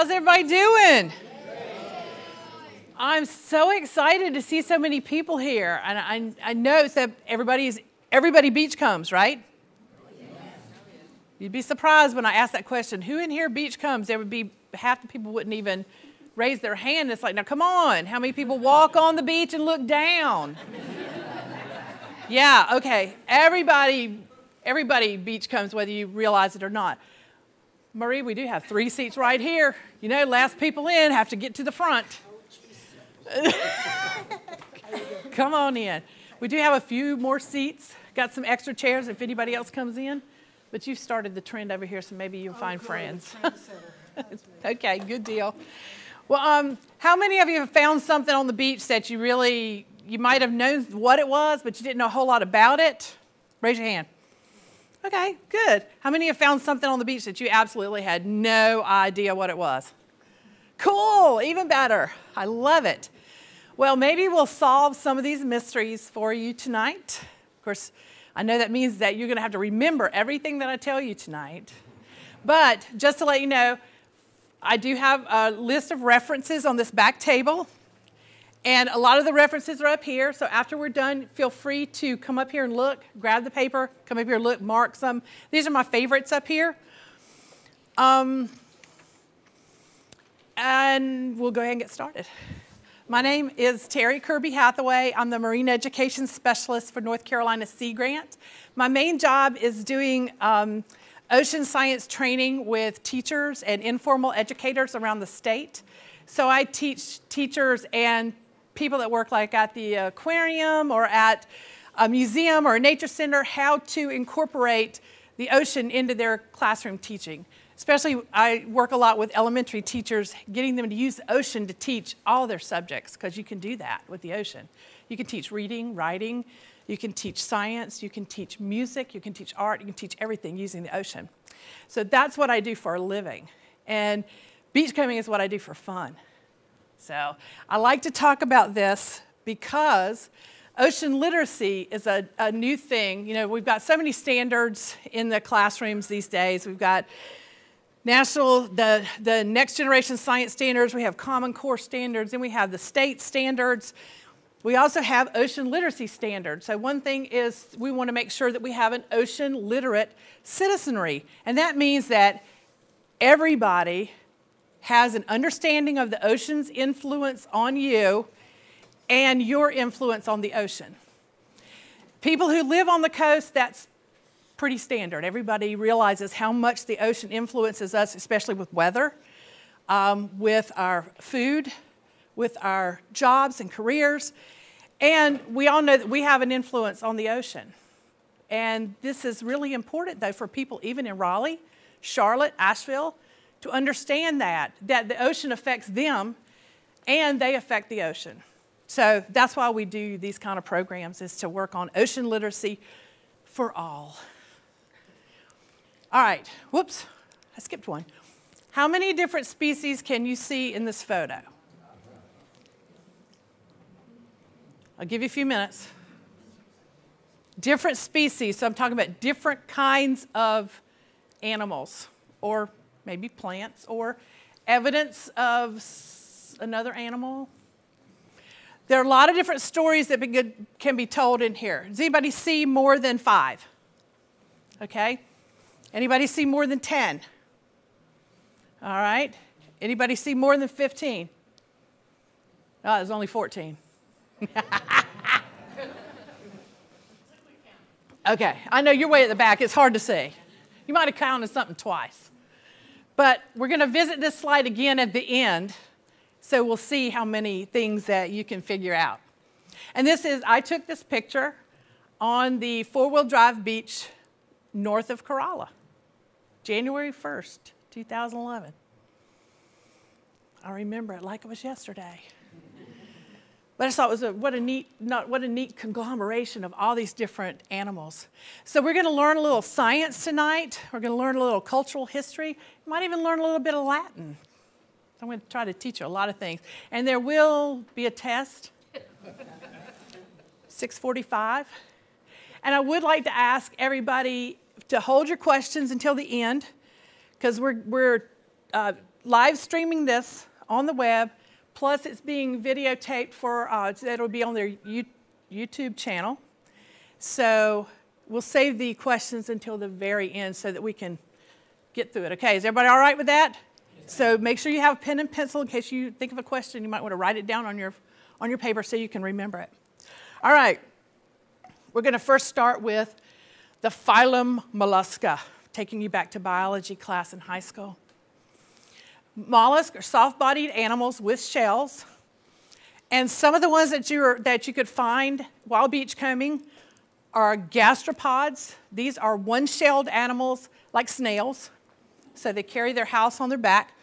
How's everybody doing? I'm so excited to see so many people here. And I know that everybody beach comes, right? You'd be surprised when I ask that question, who in here beach comes? There would be half the people wouldn't even raise their hand. It's like, now come on, how many people walk on the beach and look down? Yeah, okay, everybody beach comes whether you realize it or not. Marie, we do have 3 seats right here. You know, last people in have to get to the front. Come on in. We do have a few more seats. Got some extra chairs if anybody else comes in. But you've started the trend over here, so maybe you'll find friends. Okay, good deal. Well, how many of you have found something on the beach that you might have known what it was, but you didn't know a whole lot about it? Raise your hand. Okay, good. How many have found something on the beach that you absolutely had no idea what it was? Cool, even better. I love it. Well, maybe we'll solve some of these mysteries for you tonight. Of course, I know that means that you're going to have to remember everything that I tell you tonight. But just to let you know, I do have a list of references on this back table. And a lot of the references are up here. So after we're done, feel free to come up here and look, grab the paper, come up here and look, mark some. These are my favorites up here. And we'll go ahead and get started. My name is Terri Kirby Hathaway. I'm the Marine Education Specialist for North Carolina Sea Grant. My main job is doing ocean science training with teachers and informal educators around the state. So I teach teachers and people that work like at the aquarium or at a museum or a nature center how to incorporate the ocean into their classroom teaching. Especially, I work a lot with elementary teachers, getting them to use the ocean to teach all their subjects, because you can do that with the ocean. You can teach reading, writing, you can teach science, you can teach music, you can teach art, you can teach everything using the ocean. So that's what I do for a living. And beachcombing is what I do for fun. So I like to talk about this because ocean literacy is a new thing. You know, we've got so many standards in the classrooms these days. We've got the next generation science standards, we have Common Core standards, and we have the state standards. We also have ocean literacy standards. So one thing is we want to make sure that we have an ocean literate citizenry. And that means that everybody has an understanding of the ocean's influence on you and your influence on the ocean. People who live on the coast, that's pretty standard. Everybody realizes how much the ocean influences us, especially with weather, with our food, with our jobs and careers. And we all know that we have an influence on the ocean. And this is really important, though, for people even in Raleigh, Charlotte, Asheville, to understand that the ocean affects them and they affect the ocean. So that's why we do these kind of programs, is to work on ocean literacy for all. All right, whoops, I skipped one. How many different species can you see in this photo? I'll give you a few minutes. Different species, so I'm talking about different kinds of animals, or maybe plants, or evidence of another animal. There are a lot of different stories that can be told in here. Does anybody see more than 5? Okay. Anybody see more than 10? All right. Anybody see more than 15? Oh, there's only 14. Okay, I know you're way at the back. It's hard to see. You might have counted something twice. But we're going to visit this slide again at the end, so we'll see how many things that you can figure out. And I took this picture on the 4-wheel drive beach north of Corolla, January 1st, 2011. I remember it like it was yesterday. But I just thought it was what a neat conglomeration of all these different animals. So we're going to learn a little science tonight. We're going to learn a little cultural history. You might even learn a little bit of Latin. I'm going to try to teach you a lot of things. And there will be a test, 6:45. And I would like to ask everybody to hold your questions until the end, because we're live streaming this on the web, plus it's being videotaped for, it'll be on their YouTube channel. So we'll save the questions until the very end so that we can get through it. Okay, is everybody all right with that? Yes. So make sure you have a pen and pencil in case you think of a question. You might want to write it down on your paper so you can remember it. All right, we're going to first start with the phylum Mollusca, taking you back to biology class in high school. Mollusks are soft-bodied animals with shells, and some of the ones that you could find while beachcombing are gastropods. These are one-shelled animals like snails, so they carry their house on their back.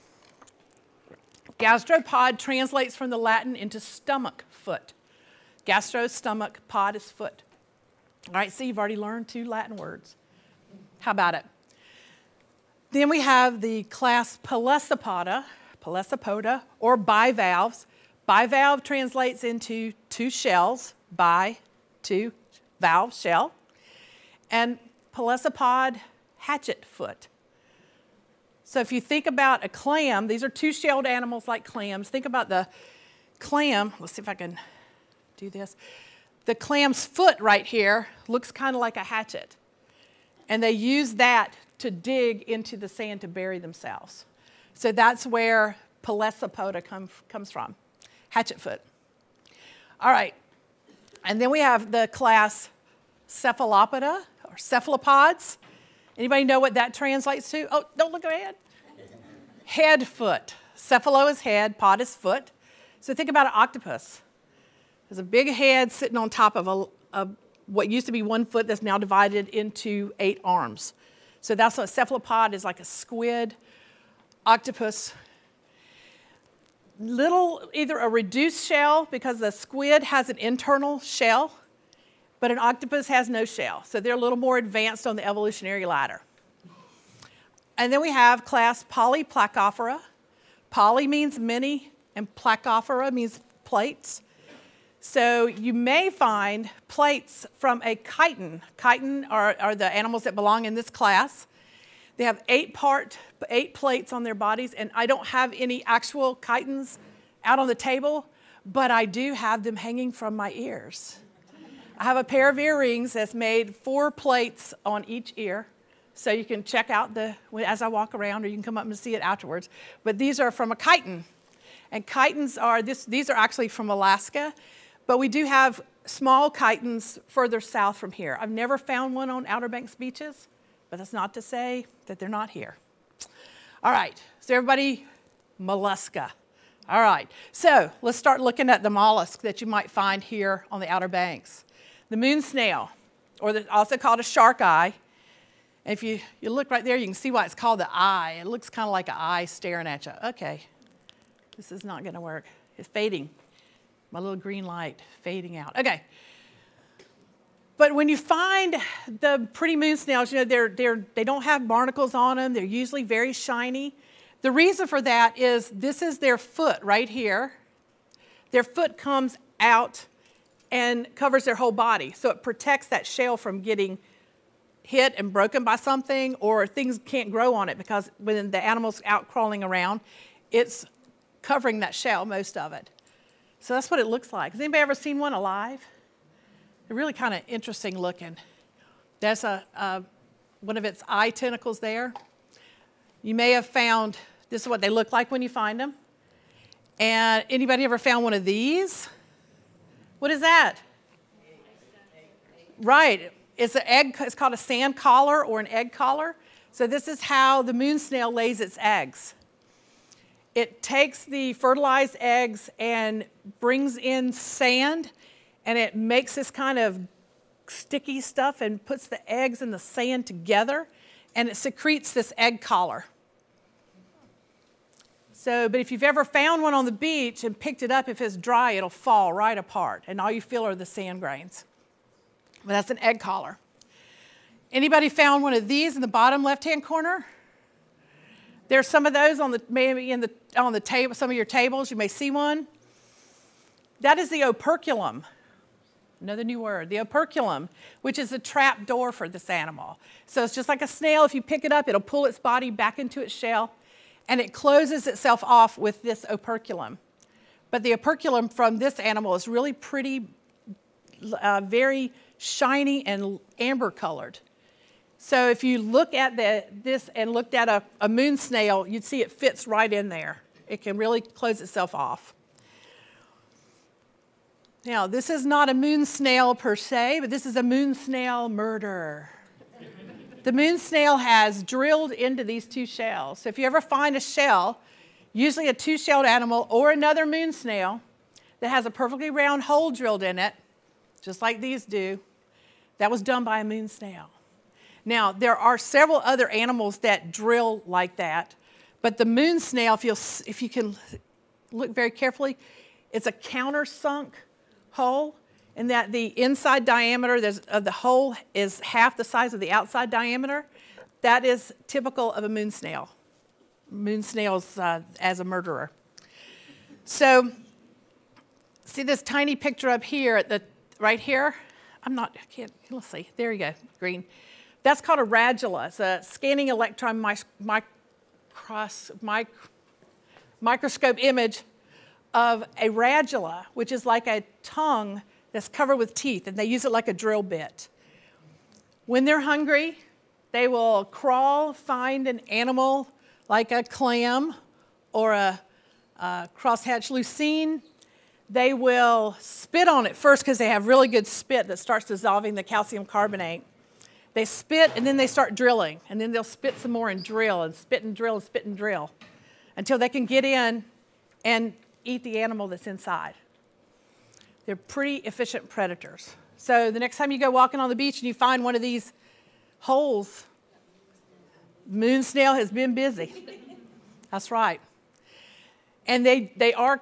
Gastropod translates from the Latin into stomach, foot. Gastro, stomach, pod is foot. All right, see, you've already learned 2 Latin words. How about it? Then we have the class Pelecypoda, or bivalves. Bivalve translates into 2 shells, bi, 2, valve, shell. And Pelecypod, hatchet foot. So if you think about a clam, these are 2-shelled animals like clams. Think about the clam. Let's see if I can do this. The clam's foot right here looks kind of like a hatchet. And they use that to dig into the sand to bury themselves. So that's where Pelecypoda comes from, hatchet foot. All right, and then we have the class Cephalopoda, or cephalopods. Anybody know what that translates to? Oh, don't look ahead. Head foot. Cephalo is head, pod is foot. So think about an octopus. There's a big head sitting on top of what used to be 1 foot that's now divided into 8 arms. So that's what a cephalopod is, like a squid, octopus. Either a reduced shell, because the squid has an internal shell, but an octopus has no shell. So they're a little more advanced on the evolutionary ladder. And then we have class Polyplacophora. Poly means many, and placophora means plates. So you may find plates from a chiton. Chiton are the animals that belong in this class. They have 8 plates on their bodies, and I don't have any actual chitons out on the table, but I do have them hanging from my ears. I have a pair of earrings that's made 4 plates on each ear, so you can check out as I walk around, or you can come up and see it afterwards. But these are from a chiton, and chitons these are actually from Alaska. But we do have small chitons further south from here. I've never found one on Outer Banks beaches, but that's not to say that they're not here. All right, so everybody, mollusca. All right, so let's start looking at the mollusk that you might find here on the Outer Banks. The moon snail, or also called a shark eye. And if you look right there, you can see why it's called the eye. It looks kind of like an eye staring at you. Okay, this is not going to work. It's fading. My little green light fading out. Okay. But when you find the pretty moon snails, you know, they don't have barnacles on them. They're usually very shiny. The reason for that is this is their foot right here. Their foot comes out and covers their whole body. So it protects that shell from getting hit and broken by something, or things can't grow on it, because when the animal's out crawling around, it's covering that shell, most of it. So that's what it looks like. Has anybody ever seen one alive? They're really kind of interesting looking. There's one of its eye tentacles there. You may have found, this is what they look like when you find them. And anybody ever found one of these? What is that? Right. It's an egg. It's called a sand collar or an egg collar. So this is how the moon snail lays its eggs. It takes the fertilized eggs and brings in sand, and it makes this kind of sticky stuff and puts the eggs and the sand together, and it secretes this egg collar. So, but if you've ever found one on the beach and picked it up, if it's dry, it'll fall right apart, and all you feel are the sand grains. But that's an egg collar. Anybody found one of these in the bottom left-hand corner? There's some of those maybe on the table, some of your tables. You may see one. That is the operculum. Another new word, the operculum, which is a trap door for this animal. So it's just like a snail. If you pick it up, it'll pull its body back into its shell, and it closes itself off with this operculum. But the operculum from this animal is really pretty, very shiny and amber colored. So if you look at this and looked at a moon snail, you'd see it fits right in there. It can really close itself off. Now, this is not a moon snail per se, but this is a moon snail murder. The moon snail has drilled into these two shells. So if you ever find a shell, usually a two-shelled animal or another moon snail that has a perfectly round hole drilled in it, just like these do, that was done by a moon snail. Now, there are several other animals that drill like that, but the moon snail, if you can look very carefully, it's a countersunk hole, in that the inside diameter of the hole is half the size of the outside diameter. That is typical of a moon snail. Moon snails as a murderer. So, see this tiny picture up here, right here? Let's see, there you go, green. That's called a radula. It's a scanning electron microscope image of a radula, which is like a tongue that's covered with teeth, and they use it like a drill bit. When they're hungry, they will crawl, find an animal like a clam or a crosshatch lucine. They will spit on it first because they have really good spit that starts dissolving the calcium carbonate. They spit, and then they start drilling, and then they'll spit some more and drill, and spit and drill, and spit and drill, until they can get in and eat the animal that's inside. They're pretty efficient predators. So the next time you go walking on the beach and you find one of these holes, moon snail has been busy. That's right. And they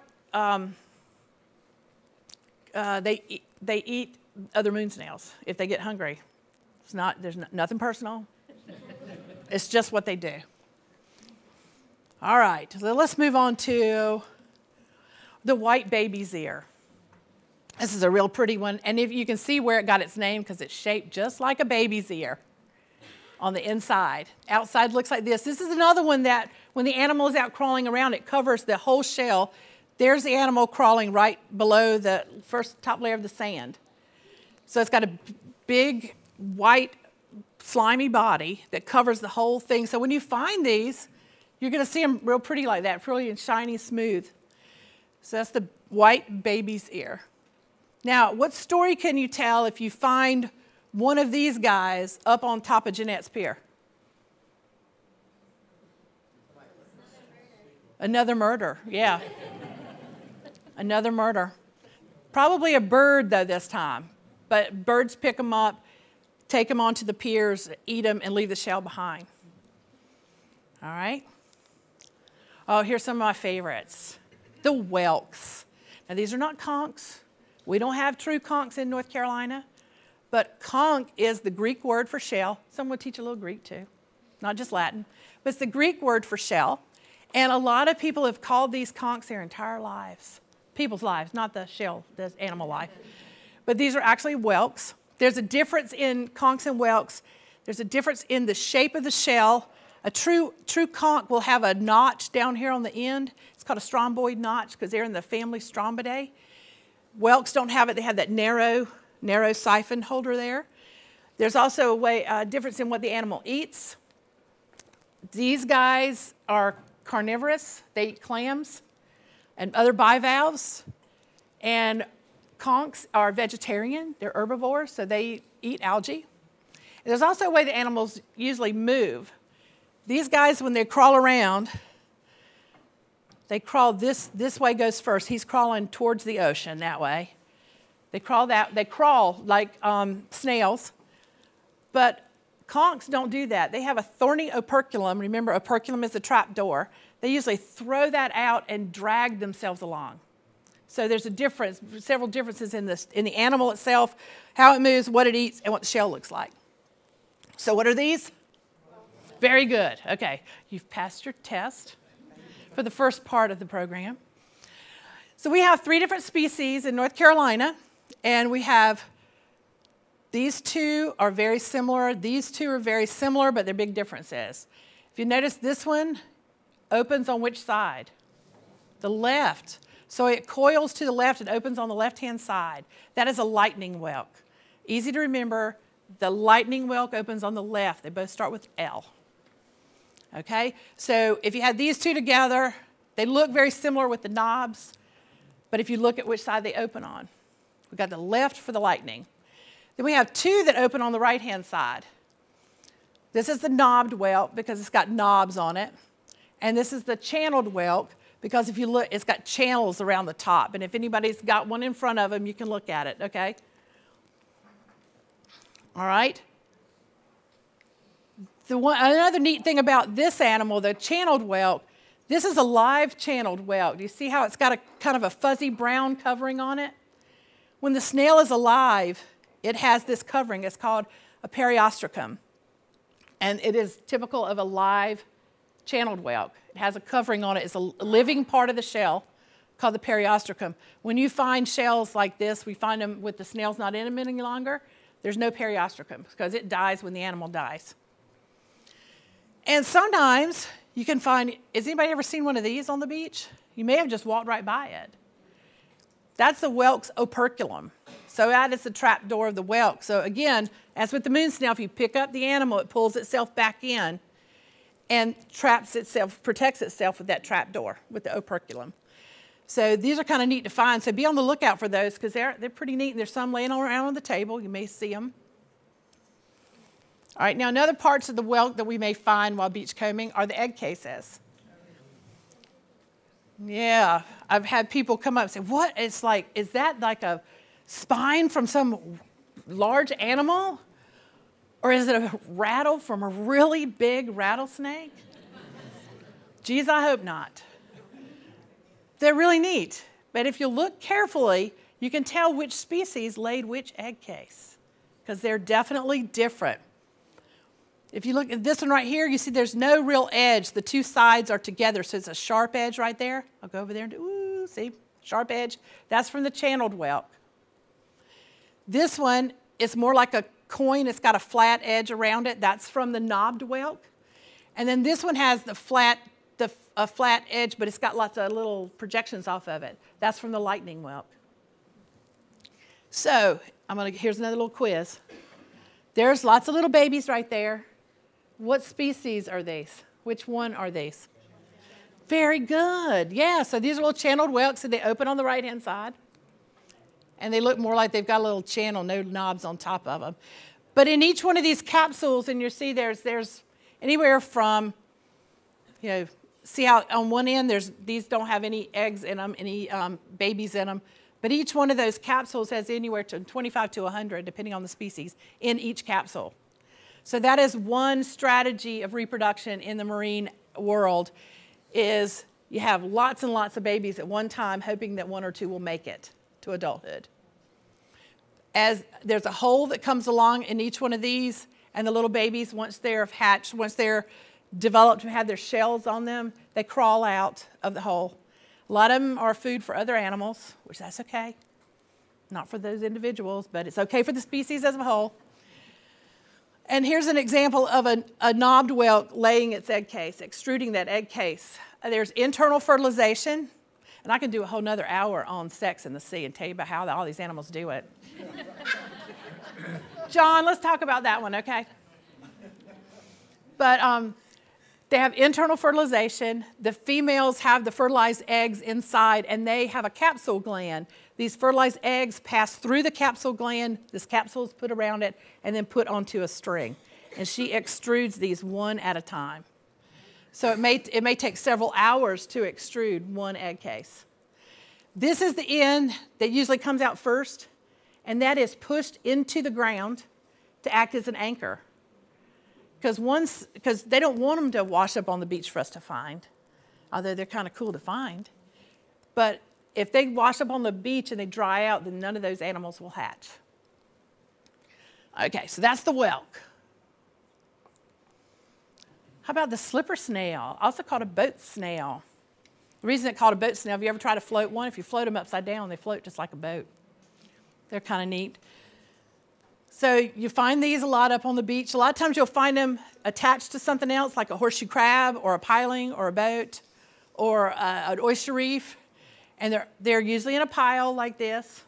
eat other moon snails if they get hungry. There's nothing personal. It's just what they do. All right, so let's move on to the white baby's ear. This is a real pretty one, and if you can see where it got its name because it's shaped just like a baby's ear on the inside. Outside looks like this. This is another one that when the animal is out crawling around, it covers the whole shell. There's the animal crawling right below the first top layer of the sand. So it's got a big, white, slimy body that covers the whole thing. So when you find these, you're going to see them real pretty like that, pretty and shiny, smooth. So that's the white baby's ear. Now, what story can you tell if you find one of these guys up on top of Jeanette's Pier? Another murder, yeah. Another murder. Probably a bird, though, this time. But birds pick them up, take them onto the piers, eat them, and leave the shell behind. All right? Oh, here's some of my favorites. The whelks. Now, these are not conchs. We don't have true conchs in North Carolina, but conch is the Greek word for shell. Someone would teach a little Greek too, not just Latin, but it's the Greek word for shell. And a lot of people have called these conchs their entire lives. People's lives, not the shell, the animal life. But these are actually whelks. There's a difference in conchs and whelks. There's a difference in the shape of the shell. A true conch will have a notch down here on the end. It's called a stromboid notch because they're in the family Strombidae. Whelks don't have it. They have that narrow siphon holder there. There's also a difference in what the animal eats. These guys are carnivorous. They eat clams and other bivalves. And conchs are vegetarian. They're herbivores, so they eat algae. And there's also a way the animals usually move. These guys, when they crawl around, they crawl this way goes first. He's crawling towards the ocean that way. They crawl like snails. But conchs don't do that. They have a thorny operculum. Remember, operculum is a trap door. They usually throw that out and drag themselves along. So there's a difference, several differences in the animal itself, how it moves, what it eats, and what the shell looks like. So what are these? Very good. Okay, you've passed your test for the first part of the program. So we have 3 different species in North Carolina, and we have these 2 are very similar. These 2 are very similar, but they're big differences. If you notice, this one opens on which side? The left. So it coils to the left and opens on the left-hand side. That is a lightning whelk. Easy to remember, the lightning whelk opens on the left. They both start with L. Okay, so if you had these two together, they look very similar with the knobs, but if you look at which side they open on, we've got the left for the lightning. Then we have two that open on the right-hand side. This is the knobbed whelk because it's got knobs on it. And this is the channeled whelk because if you look, it's got channels around the top. And if anybody's got one in front of them, you can look at it, okay? All right. Another neat thing about this animal, the channeled whelk, this is a live channeled whelk. Do you see how it's got a kind of a fuzzy brown covering on it? When the snail is alive, it has this covering. It's called a periostracum. And it is typical of a live channeled whelk. It has a covering on it. It's a living part of the shell called the periostracum. When you find shells like this, we find them with the snails not in them any longer. There's no periostracum because it dies when the animal dies. And sometimes you can find, has anybody ever seen one of these on the beach? You may have just walked right by it. That's the whelk's operculum. So that is the trap door of the whelk. So again, as with the moon snail, if you pick up the animal, it pulls itself back in and traps itself, protects itself with that trap door, with the operculum. So these are kind of neat to find. So be on the lookout for those because they're pretty neat. And there's some laying around on the table. You may see them. All right, now another parts of the whelk that we may find while beachcombing are the egg cases. Yeah, I've had people come up and say, what? It's like, is that like a spine from some large animal? Or is it a rattle from a really big rattlesnake? Geez, I hope not. They're really neat. But if you look carefully, you can tell which species laid which egg case because they're definitely different. If you look at this one right here, you see there's no real edge. The two sides are together, so it's a sharp edge right there. I'll go over there and do, ooh, see, sharp edge. That's from the channeled whelk. This one is more like a coin. It's got a flat edge around it. That's from the knobbed whelk. And then this one has a flat edge, but it's got lots of little projections off of it. That's from the lightning whelk. So here's another little quiz. There's lots of little babies right there. What species are these? Which one are these? Very good. Yeah, so these are little channeled whelks, and they open on the right-hand side. And they look more like they've got a little channel, no knobs on top of them. But in each one of these capsules, and you see there's anywhere from, see how on one end these don't have any eggs in them, any babies in them. But each one of those capsules has anywhere to 25 to 100, depending on the species, in each capsule. So that is one strategy of reproduction in the marine world, is you have lots and lots of babies at one time, hoping that one or two will make it to adulthood. As there's a hole that comes along in each one of these, and the little babies, once they're hatched, once they're developed and have their shells on them, they crawl out of the hole. A lot of them are food for other animals, which that's okay. Not for those individuals, but it's okay for the species as a whole. And here's an example of a knobbed whelk laying its egg case, extruding that egg case. There's internal fertilization, and I can do a whole nother hour on sex in the sea and tell you about how all these animals do it. John, let's talk about that one, okay? But they have internal fertilization. The females have the fertilized eggs inside, and they have a capsule gland. These fertilized eggs pass through the capsule gland. This capsule is put around it and then put onto a string. And she extrudes these one at a time. So it may take several hours to extrude one egg case. This is the end that usually comes out first, and that is pushed into the ground to act as an anchor. Because they don't want them to wash up on the beach for us to find, although they're kind of cool to find. But if they wash up on the beach and they dry out, then none of those animals will hatch. Okay, so that's the whelk. How about the slipper snail, also called a boat snail? The reason it's called a boat snail, have you ever tried to float one? If you float them upside down, they float just like a boat. They're kind of neat. So you find these a lot up on the beach. A lot of times you'll find them attached to something else, like a horseshoe crab or a piling or a boat or an oyster reef. And they're usually in a pile like this.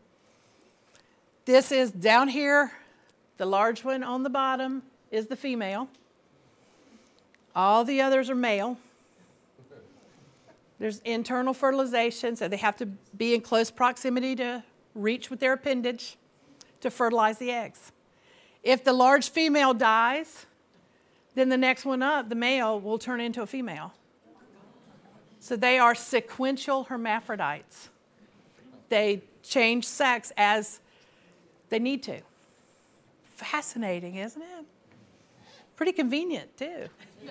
This is down here. The large one on the bottom is the female. All the others are male. There's internal fertilization, so they have to be in close proximity to reach with their appendage to fertilize the eggs. If the large female dies, then the next one up, the male, will turn into a female. So they are sequential hermaphrodites. They change sex as they need to. Fascinating, isn't it? Pretty convenient, too.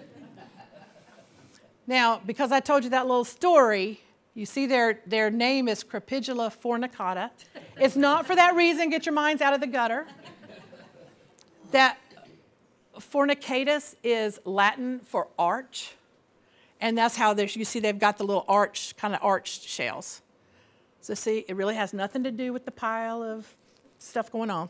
Now, because I told you that little story, you see their name is Crepidula fornicata. It's not for that reason. Get your minds out of the gutter. That fornicatus is Latin for arch. And that's how you see they've got the little arch, kind of arched shells. So see, it really has nothing to do with the pile of stuff going on.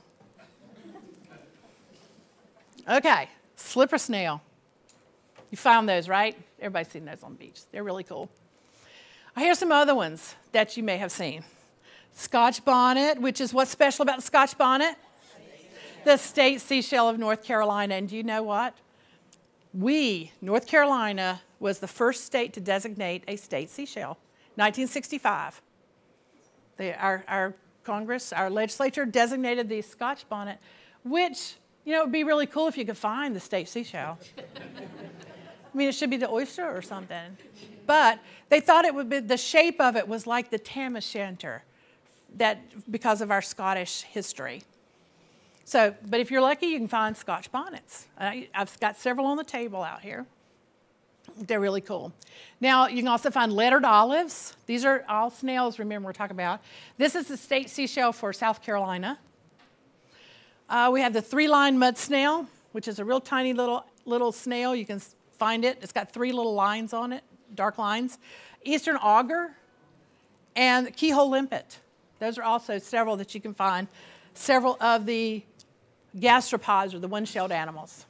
Okay, slipper snail. You found those, right? Everybody's seen those on the beach. They're really cool. Here's some other ones that you may have seen. Scotch bonnet, which is what's special about the Scotch bonnet? The state seashell of North Carolina. And do you know what? North Carolina, was the first state to designate a state seashell, 1965. Our Congress, our legislature designated the Scotch bonnet, which, it would be really cool if you could find the state seashell. I mean, it should be the oyster or something. But they thought it would be, the shape of it was like the tam o' shanter, because of our Scottish history. So, but if you're lucky, you can find Scotch bonnets. I've got several on the table out here. They're really cool. Now, you can also find lettered olives. These are all snails, remember, we're talking about. This is the state seashell for South Carolina. We have the three-line mud snail, which is a real tiny little snail. You can find it. It's got 3 little lines on it, dark lines. Eastern auger and keyhole limpet. Those are also several that you can find. Several of the gastropods, or the one-shelled animals.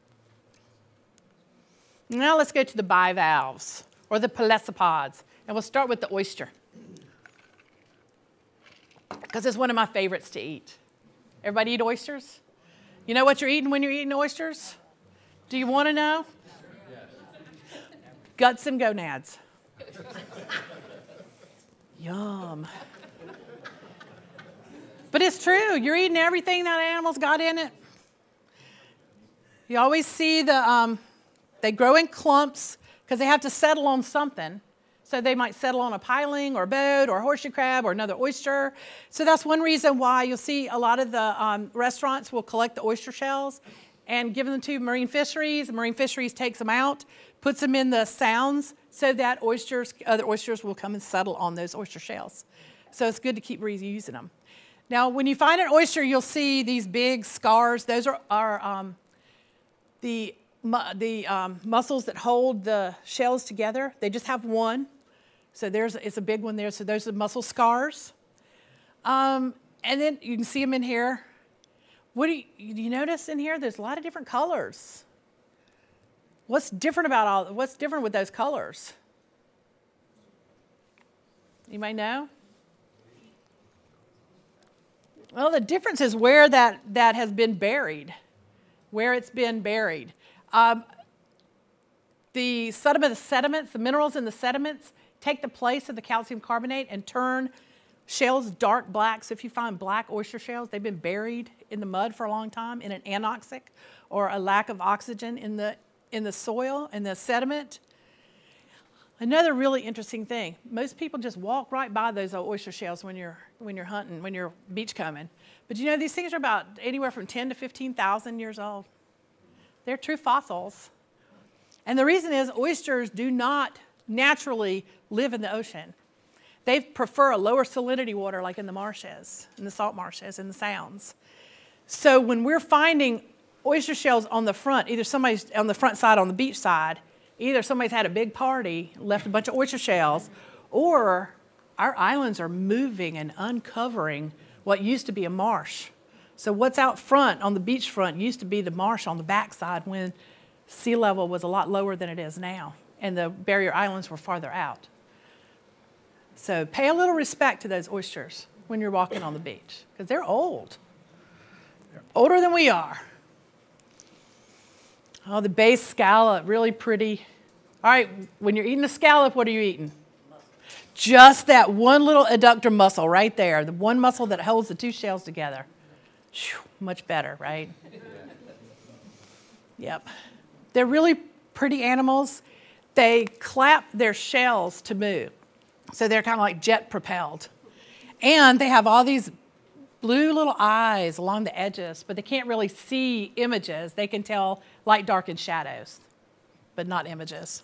Now let's go to the bivalves, or the pelecypods. And we'll start with the oyster, because it's one of my favorites to eat. Everybody eat oysters? You know what you're eating when you're eating oysters? Do you want to know? Yes. Guts and gonads. Yum. But it's true. You're eating everything that animal's got in it. You always see they grow in clumps because they have to settle on something. So they might settle on a piling or a boat or a horseshoe crab or another oyster. So that's one reason why you'll see a lot of the restaurants will collect the oyster shells and give them to marine fisheries. Marine fisheries takes them out, puts them in the sounds so that other oysters will come and settle on those oyster shells. So it's good to keep reusing them. Now, when you find an oyster, you'll see these big scars. Those are the muscles that hold the shells together. They just have one. So it's a big one there. So those are muscle scars. And then you can see them in here. Do you notice in here? There's a lot of different colors. What's different with those colors? You might know? Well, the difference is where that has been buried, where it's been buried. The sediments, the minerals in the sediments, take the place of the calcium carbonate and turn shells dark black. So if you find black oyster shells, they've been buried in the mud for a long time in an anoxic, or a lack of oxygen in the soil, in the sediment. Another really interesting thing, most people just walk right by those old oyster shells when you're hunting, when you're beachcombing. But you know, these things are about anywhere from 10 to 15,000 years old. They're true fossils. And the reason is oysters do not naturally live in the ocean. They prefer a lower salinity water, like in the marshes, in the salt marshes, in the sounds. So when we're finding oyster shells on the front, either somebody's on the front side, on the beach side, either somebody's had a big party, left a bunch of oyster shells, or our islands are moving and uncovering what used to be a marsh. So what's out front on the beach front used to be the marsh on the backside when sea level was a lot lower than it is now, and the barrier islands were farther out. So pay a little respect to those oysters when you're walking on the beach, because they're old. They're older than we are. Oh, the bay scallop, really pretty. All right, when you're eating a scallop, what are you eating? Just that one little adductor muscle right there, the one muscle that holds the two shells together. Whew, much better, right? Yep. They're really pretty animals. They clap their shells to move. So they're kind of like jet propelled. And they have all these blue little eyes along the edges, but they can't really see images. They can tell light, dark, and shadows, but not images.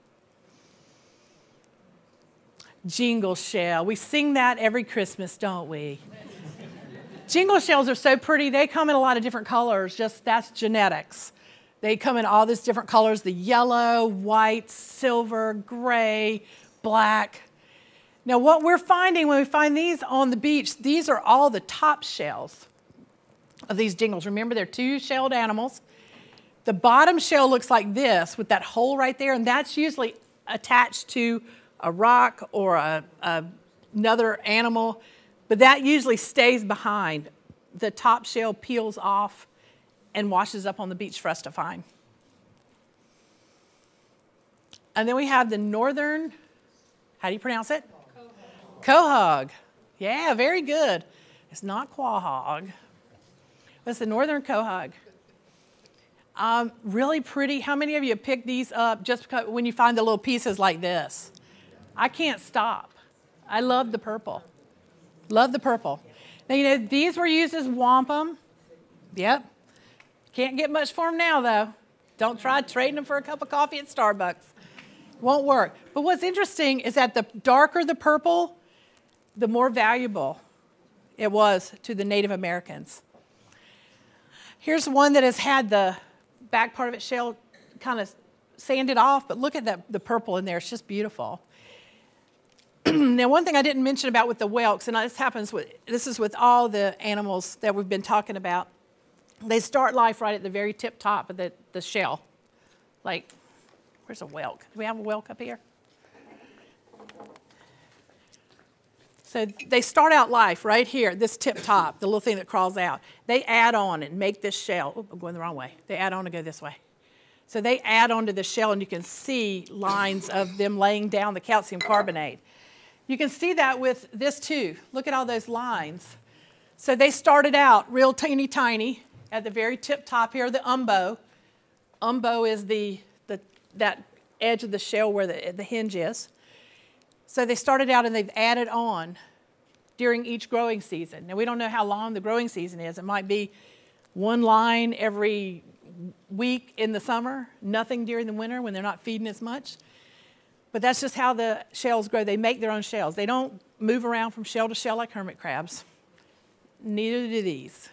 Jingle shell. We sing that every Christmas, don't we? Jingle shells are so pretty. They come in a lot of different colors. Just that's genetics. They come in all these different colors, the yellow, white, silver, gray, black. Now, what we're finding when we find these on the beach, these are all the top shells of these jingles. Remember, they're two-shelled animals. The bottom shell looks like this with that hole right there, and that's usually attached to a rock or another animal, but that usually stays behind. The top shell peels off and washes up on the beach for us to find. And then we have the northern, how do you pronounce it? Quahog. Yeah, very good. It's not quahog. It's the northern quahog. Really pretty. How many of you pick these up just because when you find the little pieces like this? I can't stop. I love the purple. Love the purple. Now, you know, these were used as wampum. Yep. Can't get much for them now, though. Don't try trading them for a cup of coffee at Starbucks. Won't work. But what's interesting is that the darker the purple, the more valuable it was to the Native Americans. Here's one that has had the back part of its shell kind of sanded off, but look at the purple in there. It's just beautiful. Now, one thing I didn't mention about with the whelks, and this is with all the animals that we've been talking about, they start life right at the very tip top of the shell. Like, where's a whelk? Do we have a whelk up here? So they start out life right here, this tip top, the little thing that crawls out. They add on and make this shell. Oh, I'm going the wrong way. They add on to go this way. So they add onto the shell, and you can see lines of them laying down the calcium carbonate. You can see that with this too. Look at all those lines. So they started out real teeny tiny at the very tip top here, the umbo. Umbo is that edge of the shell where the hinge is. So they started out and they've added on during each growing season. Now, we don't know how long the growing season is. It might be one line every week in the summer, nothing during the winter when they're not feeding as much. But that's just how the shells grow. They make their own shells. They don't move around from shell to shell like hermit crabs. Neither do these.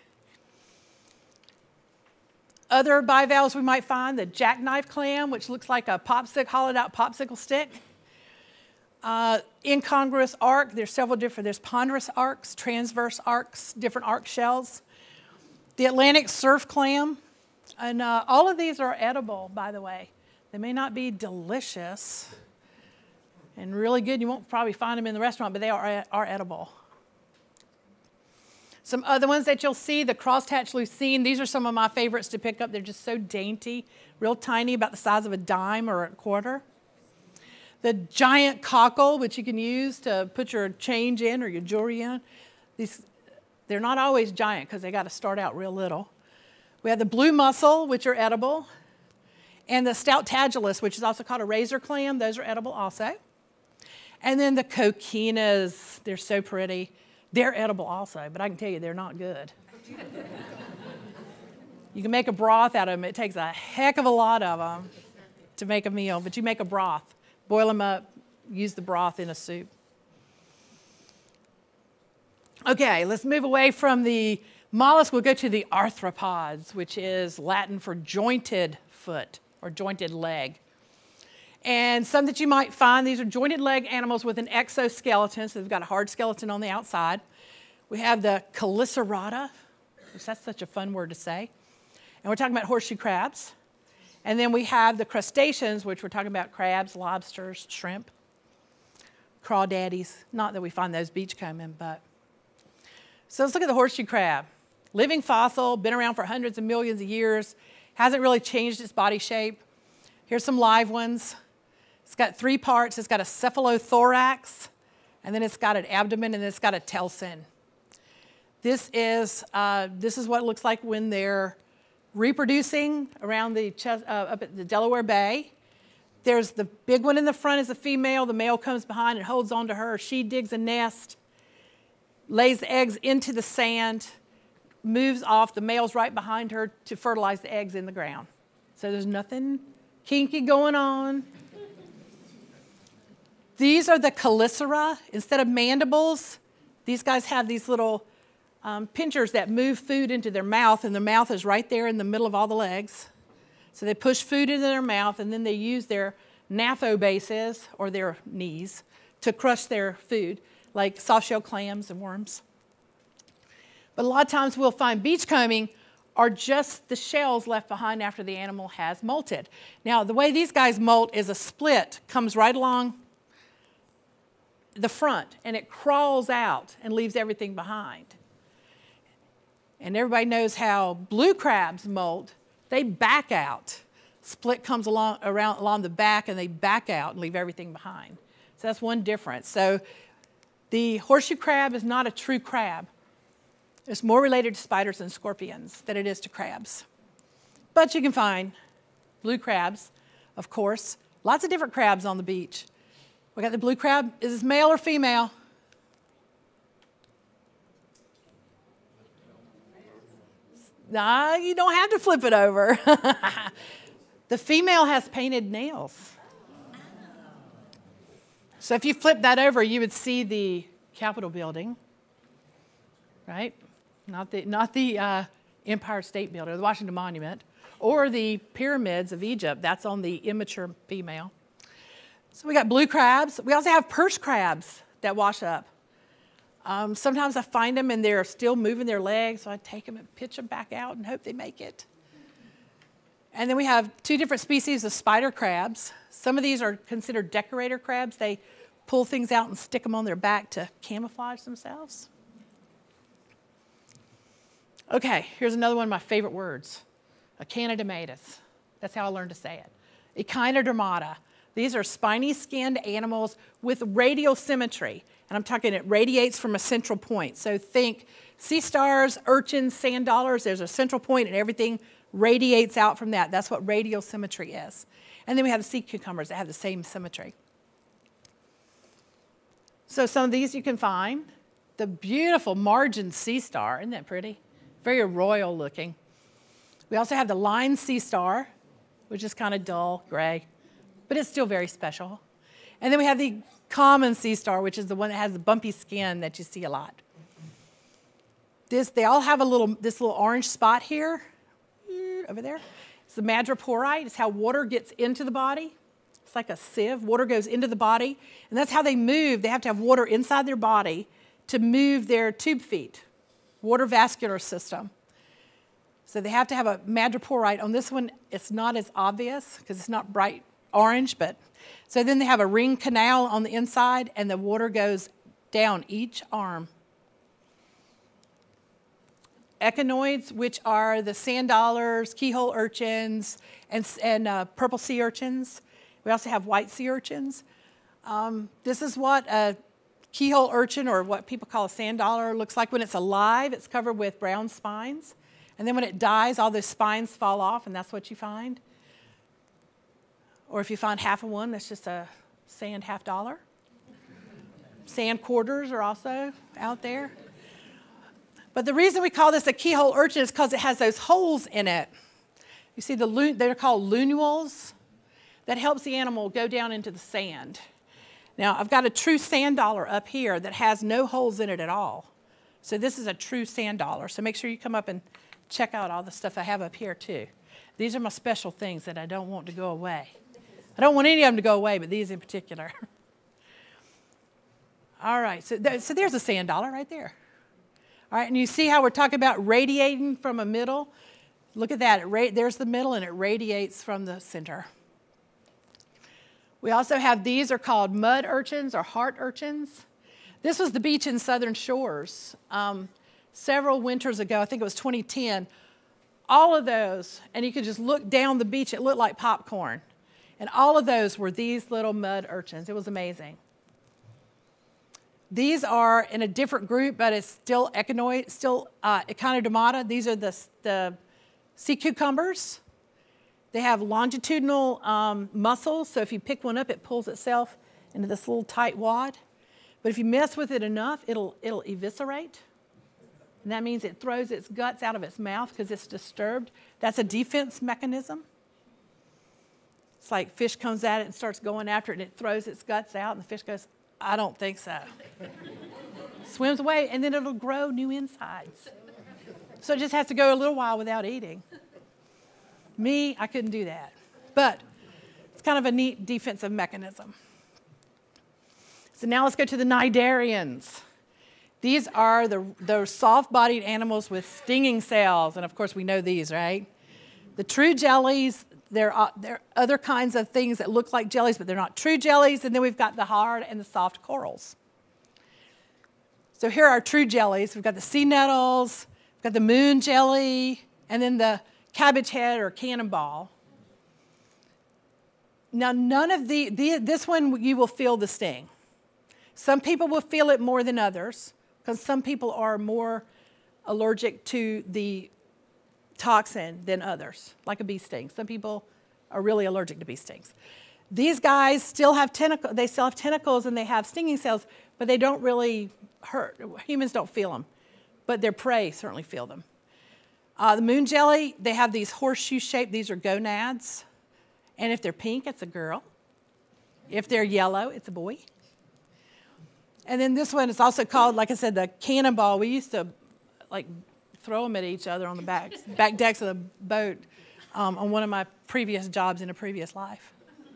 Other bivalves we might find, the jackknife clam, which looks like a hollowed out popsicle stick. Incongruous arc, there's several different, there's ponderous arcs, transverse arcs, different arc shells. The Atlantic surf clam, and all of these are edible, by the way. They may not be delicious and really good. You won't probably find them in the restaurant, but they are edible. Some other ones that you'll see, the crosshatch lucine. These are some of my favorites to pick up. They're just so dainty, real tiny, about the size of a dime or a quarter. The giant cockle, which you can use to put your change in or your jewelry in. They're not always giant because they got to start out real little. We have the blue mussel, which are edible. And the stout tagulus, which is also called a razor clam. Those are edible also. And then the coquinas, they're so pretty. They're edible also, but I can tell you they're not good. You can make a broth out of them. It takes a heck of a lot of them to make a meal, but you make a broth. Boil them up, use the broth in a soup. Okay, let's move away from the mollusk. We'll go to the arthropods, which is Latin for jointed foot or jointed leg. And some that you might find, these are jointed leg animals with an exoskeleton, so they've got a hard skeleton on the outside. We have the Chelicerata, That's such a fun word to say. And we're talking about horseshoe crabs. And then we have the crustaceans, which we're talking about crabs, lobsters, shrimp, crawdaddies. Not that we find those beachcombing, but. So let's look at the horseshoe crab. Living fossil, been around for hundreds of millions of years, hasn't really changed its body shape. Here's some live ones. It's got 3 parts. It's got a cephalothorax, and then it's got an abdomen, and then it's got a telson. This is what it looks like when they're reproducing around the up at the Delaware Bay. There's the big one in the front is the female. The male comes behind and holds on to her. She digs a nest, lays the eggs into the sand, moves off. The male's right behind her to fertilize the eggs in the ground. So there's nothing kinky going on. These are the chelicera. Instead of mandibles, these guys have these little pinchers that move food into their mouth, and their mouth is right there in the middle of all the legs. So they push food into their mouth, and then they use their naphobases, or their knees, to crush their food, like soft-shell clams and worms. But a lot of times we'll find beachcombing are just the shells left behind after the animal has molted. Now, the way these guys molt is a split comes right along the front, and it crawls out and leaves everything behind. And everybody knows how blue crabs molt. They back out. Split comes along the back, and they back out and leave everything behind. So that's one difference. So the horseshoe crab is not a true crab. It's more related to spiders and scorpions than it is to crabs. But you can find blue crabs, of course. Lots of different crabs on the beach. We got the blue crab. Is this male or female? Nah, you don't have to flip it over. The female has painted nails. So if you flip that over, you would see the Capitol building, right? Not the Empire State Building or the Washington Monument, or the pyramids of Egypt. That's on the immature female. So we got blue crabs. We also have purse crabs that wash up. Sometimes I find them and they're still moving their legs, so I take them and pitch them back out and hope they make it. And then we have 2 different species of spider crabs. Some of these are considered decorator crabs. They pull things out and stick them on their back to camouflage themselves. Okay, here's another one of my favorite words, Echinodermatus. That's how I learned to say it. Echinodermata. These are spiny-skinned animals with radial symmetry. And I'm talking it radiates from a central point. So think sea stars, urchins, sand dollars. There's a central point, and everything radiates out from that. That's what radial symmetry is. And then we have the sea cucumbers that have the same symmetry. So some of these you can find. The beautiful margin sea star. Isn't that pretty? Very royal looking. We also have the line sea star, which is kind of dull gray, but it's still very special. And then we have the common sea star, which is the one that has the bumpy skin that you see a lot. They all have this little orange spot here, over there. It's the madreporite. It's how water gets into the body. It's like a sieve. Water goes into the body, and that's how they move. They have to have water inside their body to move their tube feet, water vascular system. So they have to have a madreporite. On this one, it's not as obvious because it's not bright orange, but so then they have a ring canal on the inside, and the water goes down each arm. Echinoids, which are the sand dollars, keyhole urchins, and purple sea urchins. We also have white sea urchins. This is what a keyhole urchin, or what people call a sand dollar, looks like when it's alive. It's covered with brown spines. And then when it dies, all those spines fall off, and that's what you find. Or if you find half of one, that's just a sand half dollar. Sand quarters are also out there. But the reason we call this a keyhole urchin is because it has those holes in it. You see, they're called lunules. That helps the animal go down into the sand. Now, I've got a true sand dollar up here that has no holes in it at all. So this is a true sand dollar. So make sure you come up and check out all the stuff I have up here too. These are my special things that I don't want to go away. I don't want any of them to go away, but these in particular. All right, so there's a sand dollar right there. All right, and you see how we're talking about radiating from a middle? Look at that. There's the middle, and it radiates from the center. We also have, these are called mud urchins or heart urchins. This was the beach in Southern Shores several winters ago. I think it was 2010. All of those, and you could just look down the beach. It looked like popcorn. And all of those were these little mud urchins. It was amazing. These are in a different group, but it's still echinoid, still echinodermata. These are the sea cucumbers. They have longitudinal muscles, so if you pick one up, it pulls itself into this little tight wad. But if you mess with it enough, it'll eviscerate. And that means it throws its guts out of its mouth because it's disturbed. That's a defense mechanism. It's like fish comes at it and starts going after it, and it throws its guts out, and the fish goes, I don't think so. Swims away, and then it'll grow new insides. So it just has to go a little while without eating. Me, I couldn't do that. But it's kind of a neat defensive mechanism. So now let's go to the cnidarians. These are those soft-bodied animals with stinging cells, and of course we know these, right? The true jellies, there are other kinds of things that look like jellies, but they're not true jellies, and then we've got the hard and the soft corals. So here are true jellies. We've got the sea nettles, we've got the moon jelly, and then the cabbage head or cannonball. Now none of this one you will feel the sting. Some people will feel it more than others, because some people are more allergic to the toxin than others, like a bee sting. Some people are really allergic to bee stings. These guys still have tentacles. They still have tentacles and they have stinging cells, but they don't really hurt. Humans don't feel them, but their prey certainly feel them. The moon jelly, they have these horseshoe shape. These are gonads, and if they're pink, it's a girl. If they're yellow, it's a boy. And then this one is also called, like I said, the cannonball. We used to like throw them at each other on the back decks of the boat on one of my previous jobs in a previous life.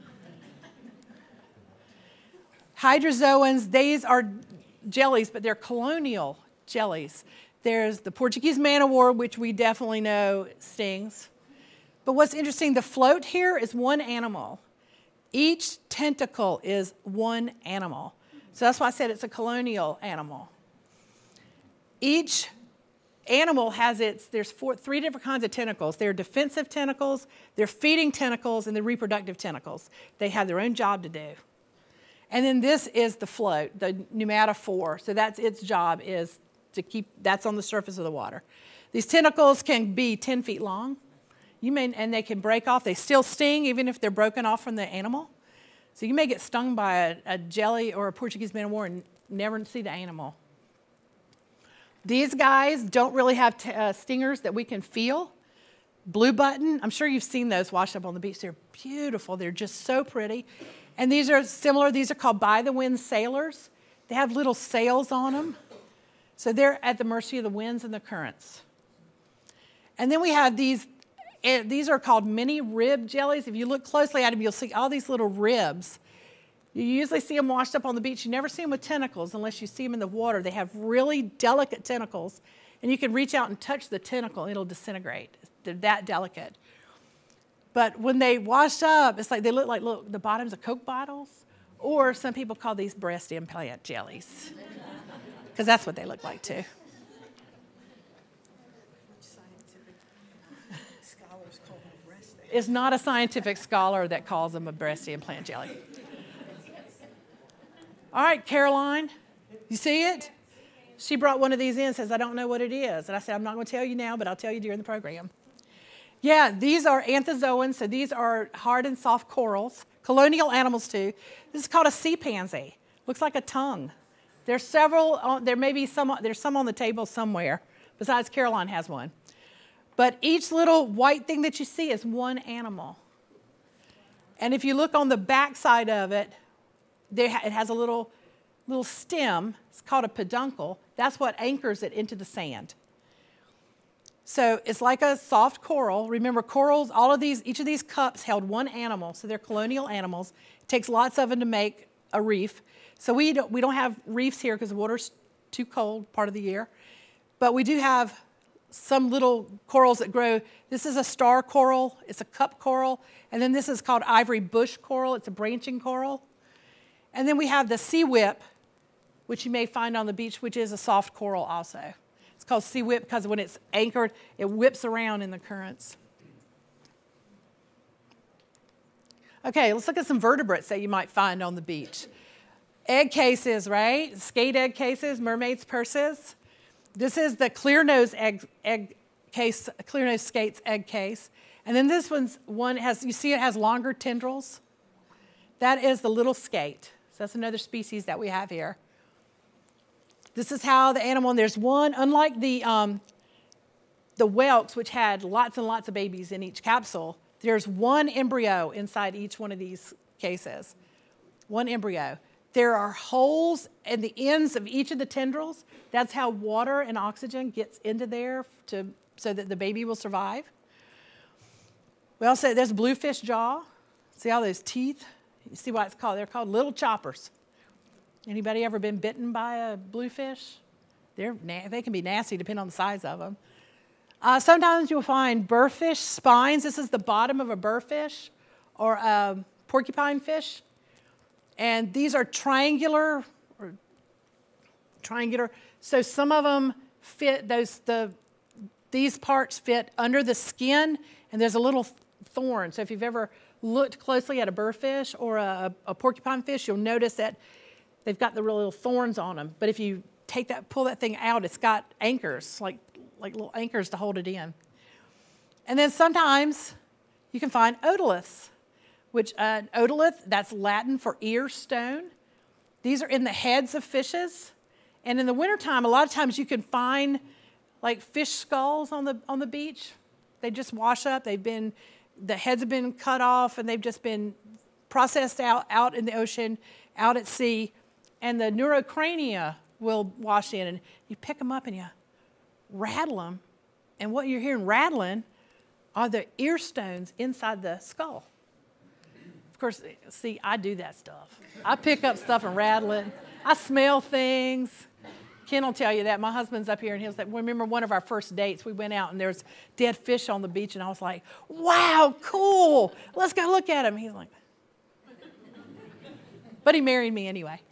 Hydrozoans, these are jellies, but they're colonial jellies. There's the Portuguese man-o-war, which we definitely know stings. But what's interesting, the float here is one animal. Each tentacle is one animal. So that's why I said it's a colonial animal. Each animal has there's three different kinds of tentacles. There are defensive tentacles, they're feeding tentacles, and they're reproductive tentacles. They have their own job to do. And then this is the float, the pneumatophore. So that's its job, is to keep, that's on the surface of the water. These tentacles can be 10 feet long. And they can break off. They still sting even if they're broken off from the animal. So you may get stung by a jelly or a Portuguese man-o-war and never see the animal. These guys don't really have stingers that we can feel. Blue button, I'm sure you've seen those washed up on the beach. They're beautiful. They're just so pretty. And these are similar. These are called by-the-wind sailors. They have little sails on them. So they're at the mercy of the winds and the currents. And then we have these are called mini rib jellies. If you look closely at them, you'll see all these little ribs. You usually see them washed up on the beach. You never see them with tentacles unless you see them in the water. They have really delicate tentacles, and you can reach out and touch the tentacle, and it'll disintegrate. They're that delicate. But when they wash up, it's like they look like the bottoms of Coke bottles, or some people call these breast implant jellies, because that's what they look like too. It's not a scientific scholar that calls them a breast implant jelly. All right, Caroline, you see it? She brought one of these in and says, I don't know what it is. And I said, I'm not going to tell you now, but I'll tell you during the program. Yeah, these are anthozoans, so these are hard and soft corals, colonial animals too. This is called a sea pansy. Looks like a tongue. There's several, there's some on the table somewhere, besides Caroline has one. But each little white thing that you see is one animal. And if you look on the back side of it, it has a little stem. It's called a peduncle. That's what anchors it into the sand. So it's like a soft coral. Remember, corals, each of these cups held one animal, so they're colonial animals. It takes lots of them to make a reef. So we don't have reefs here because the water's too cold part of the year. But we do have some little corals that grow. This is a star coral. It's a cup coral. And then this is called ivory bush coral. It's a branching coral. And then we have the sea whip, which you may find on the beach, which is a soft coral also. It's called sea whip because when it's anchored, it whips around in the currents. Okay, let's look at some vertebrates that you might find on the beach. Egg cases, right? Skate egg cases, mermaids' purses. This is the clear nose egg case, clear nose skate's egg case. And then this one has, you see it has longer tendrils. That is the little skate. So that's another species that we have here. This is how the animal, and there's one, unlike the whelks, which had lots and lots of babies in each capsule, there's one embryo inside each one of these cases. One embryo. There are holes in the ends of each of the tendrils. That's how water and oxygen gets into there so that the baby will survive. We also, there's bluefish jaw. See all those teeth? You see what it's called? They're called little choppers. Anybody ever been bitten by a bluefish? They can be nasty depending on the size of them. Sometimes you'll find burrfish spines. This is the bottom of a burrfish or a porcupine fish. And these are triangular. So some of them fit, these parts fit under the skin, and there's a little thorn. So if you've ever looked closely at a burrfish or a porcupine fish, you'll notice that they've got the little thorns on them. But if you pull that thing out, it's got anchors, like little anchors to hold it in. And then sometimes you can find otoliths, which an otolith, that's Latin for ear stone. These are in the heads of fishes. And in the wintertime, a lot of times you can find like fish skulls on the beach. They just wash up. The heads have been cut off, and they've just been processed out in the ocean, out at sea. And the neurocrania will wash in, and you pick them up and you rattle them. And what you're hearing rattling are the ear stones inside the skull. Of course, see, I do that stuff. I pick up stuff and rattle it. I smell things. Ken will tell you that. My husband's up here, and he'll say, remember one of our first dates, we went out, and there's dead fish on the beach, and I was like, wow, cool. Let's go look at him. He's like, but he married me anyway.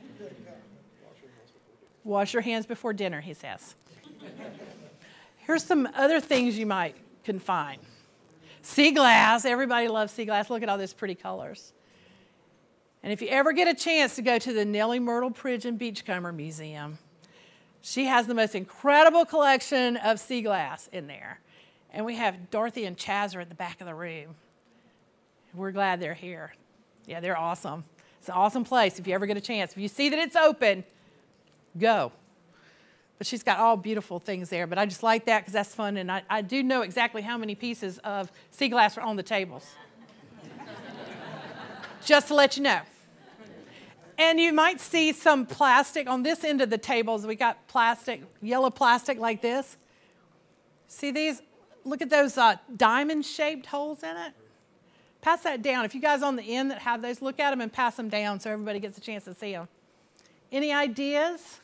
Wash your hands before dinner, he says. Here's some other things you can find. Sea glass. Everybody loves sea glass. Look at all those pretty colors. And if you ever get a chance to go to the Nellie Myrtle Pridgeon Beachcomber Museum, she has the most incredible collection of sea glass in there. And we have Dorothy and Chaz are at the back of the room. We're glad they're here. Yeah, they're awesome. It's an awesome place if you ever get a chance. If you see that it's open, go. But she's got all beautiful things there. But I just like that because that's fun. And I do know exactly how many pieces of sea glass are on the tables. Just to let you know. And you might see some plastic on this end of the tables. We got plastic, yellow plastic like this. See these? Look at those diamond-shaped holes in it. Pass that down. If you guys on the end that have those, look at them and pass them down so everybody gets a chance to see them. Any ideas?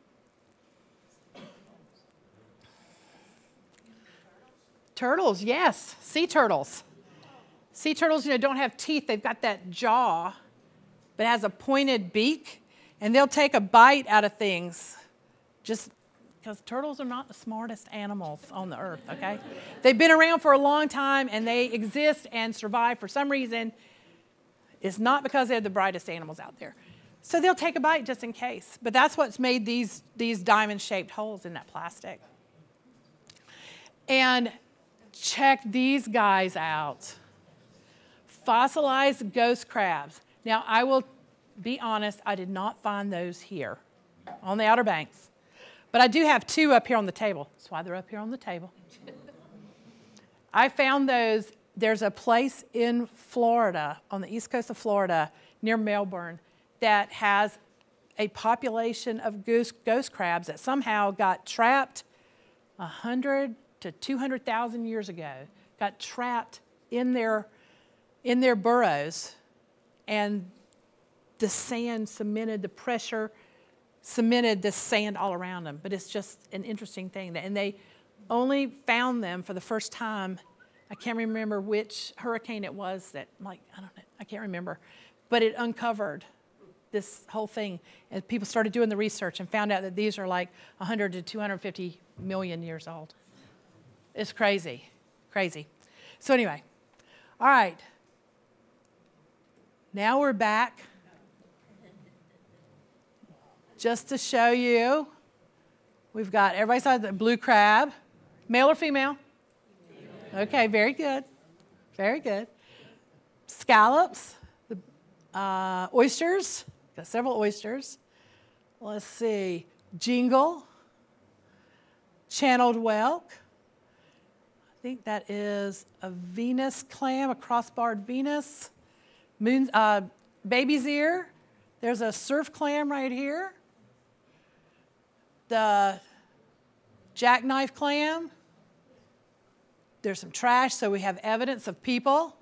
Turtles, yes. Sea turtles. Sea turtles, don't have teeth. They've got that jaw, but it has a pointed beak, and they'll take a bite out of things just because turtles are not the smartest animals on the earth, okay? They've been around for a long time, and they exist and survive for some reason. It's not because they're the brightest animals out there. So they'll take a bite just in case. But that's what's made these diamond-shaped holes in that plastic. And check these guys out. Fossilized ghost crabs. Now, I will be honest, I did not find those here on the Outer Banks. But I do have two up here on the table. That's why they're up here on the table. I found those. There's a place in Florida, on the east coast of Florida, near Melbourne, that has a population of ghost crabs that somehow got trapped 100 to 200,000 years ago, got trapped in their burrows, and the sand cemented the pressure cemented this sand all around them. But it's just an interesting thing. And they only found them for the first time. I can't remember which hurricane it was that, like, I don't know, I can't remember. But it uncovered this whole thing. And people started doing the research and found out that these are like 100 to 250 million years old. It's crazy, crazy. So anyway, all right. Now we're back. Just to show you, we've got, everybody saw the blue crab. Male or female? Okay, very good. Very good. Scallops, the oysters, got several oysters. Let's see, jingle, channeled whelk. I think that is a Venus clam, a crossbarred Venus. Baby's ear. There's a surf clam right here. The jackknife clam. There's some trash, so we have evidence of people.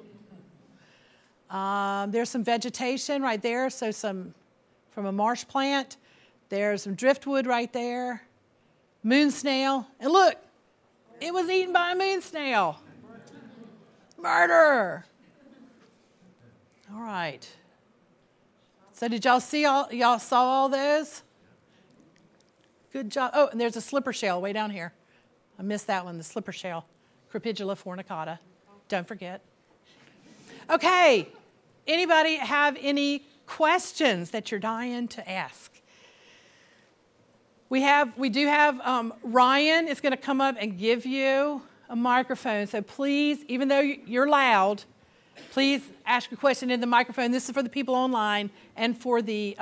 There's some vegetation right there, so some from a marsh plant. There's some driftwood right there. Moon snail. And look, it was eaten by a moon snail. Murder. All right. So did y'all see y'all saw all those? Good job. Oh, and there's a slipper shell way down here. I missed that one, the slipper shell. Crepidula fornicata. Don't forget. Okay. Anybody have any questions that you're dying to ask? We do have Ryan is going to come up and give you a microphone. So please, even though you're loud, please ask your question in the microphone. This is for the people online and for the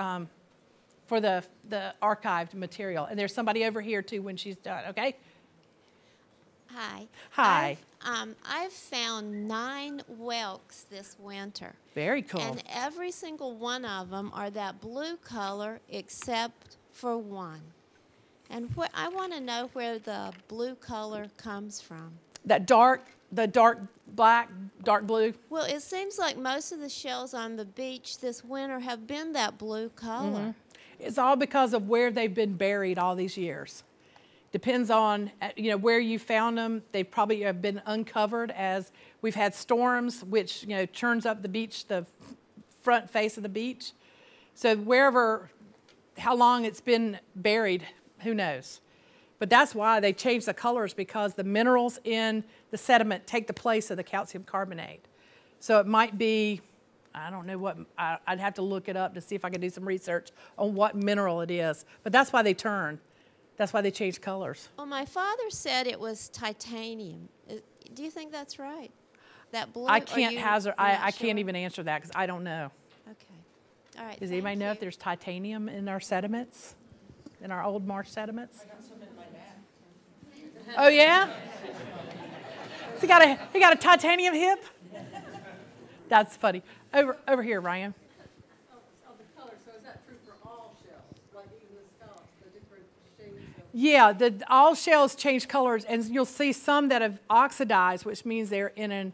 archived material. And there's somebody over here too when she's done. Okay. Hi. Hi. I've found 9 whelks this winter. Very cool. And every single one of them are that blue color except for one. And I want to know where the blue color comes from. The dark black, dark blue? Well, it seems like most of the shells on the beach this winter have been that blue color. Mm-hmm. It's all because of where they've been buried all these years. Depends on where you found them. They probably have been uncovered as we've had storms, which churns up the beach, the front face of the beach. So how long it's been buried, who knows? But that's why they change the colors, because the minerals in the sediment take the place of the calcium carbonate. So it might be, I don't know what, I'd have to look it up to see if I could do some research on what mineral it is. But that's why they turn. That's why they change colors. Well, my father said it was titanium. Do you think that's right? That blue? I can't hazard. I can't even answer that because I don't know. Okay. All right. Does anybody know if there's titanium in our sediments, in our old marsh sediments? I got some in my bag. Oh yeah. So he got a titanium hip. That's funny. Over here, Ryan. Yeah, all shells change colors, and you'll see some that have oxidized, which means they're in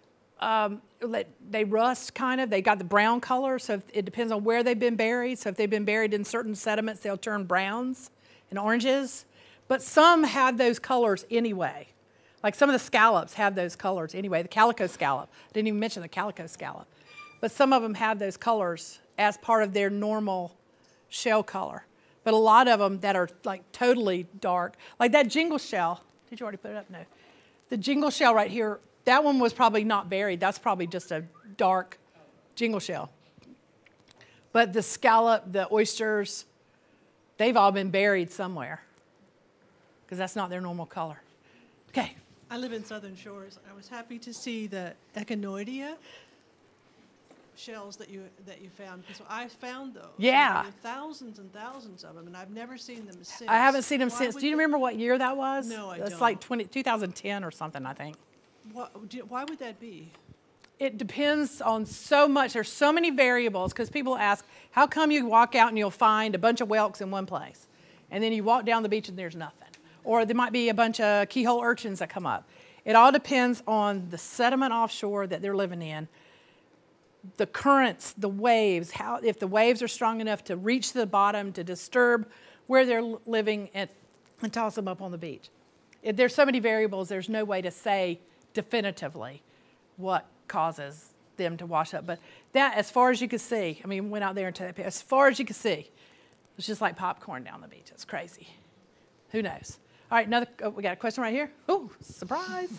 they rust kind of. They got the brown color, so it depends on where they've been buried. So if they've been buried in certain sediments, they'll turn browns and oranges. But some have those colors anyway. Like some of the scallops have those colors anyway. The calico scallop. I didn't even mention the calico scallop. But some of them have those colors as part of their normal shell color. But a lot of them that are like totally dark, like that jingle shell. Did you already put it up? No. The jingle shell right here, that one was probably not buried. That's probably just a dark jingle shell. But the scallop, the oysters, they've all been buried somewhere because that's not their normal color. Okay. I live in Southern Shores. I was happy to see the echinoidea shells that you found, because I found those. Yeah. There were thousands and thousands of them, and I've never seen them since. I haven't seen them since. Do you remember what year that was? No, I don't. don't. It's like 2010 or something, I think. Why would that be? It depends on so much. There's so many variables, because people ask, how come you walk out and you'll find a bunch of whelks in one place, and then you walk down the beach and there's nothing? Or there might be a bunch of keyhole urchins that come up. It all depends on the sediment offshore that they're living in, the currents, the waves, if the waves are strong enough to reach the bottom to disturb where they're living and toss them up on the beach. There's so many variables, there's no way to say definitively what causes them to wash up. But that, as far as you could see, I mean, went out there and took that picture, as far as you could see, it's just like popcorn down the beach. It's crazy. Who knows? All right, we got a question right here. Oh, surprise.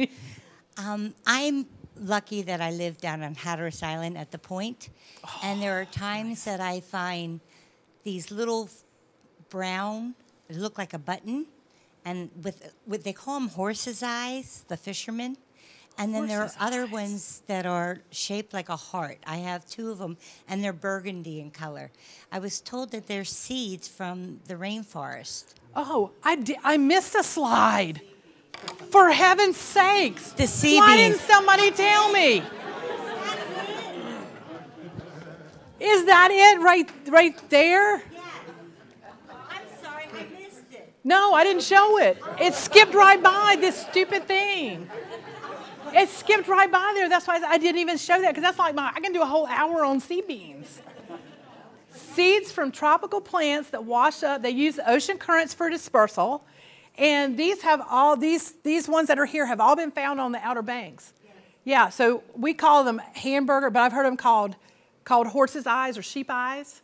I'm lucky that I live down on Hatteras Island at the point, and there are times that I find these little brown, they look like a button, and with they call them horse's eyes, the fishermen. And then there are other ones that are shaped like a heart. I have 2 of them, and they're burgundy in color. I was told that they're seeds from the rainforest. Oh, I missed a slide. For heaven's sakes. The sea Why beans. didn't somebody tell me? Is that it right there? Yes. I'm sorry, I missed it. No, I didn't show it. It skipped right by this stupid thing. It skipped right by there. That's why I didn't even show that, because that's like I can do a whole hour on sea beans. Seeds from tropical plants that wash up. They use ocean currents for dispersal. And these have all, these ones that are here have all been found on the Outer Banks. Yes. Yeah, so we call them hamburger, but I've heard them called horse's eyes or sheep eyes.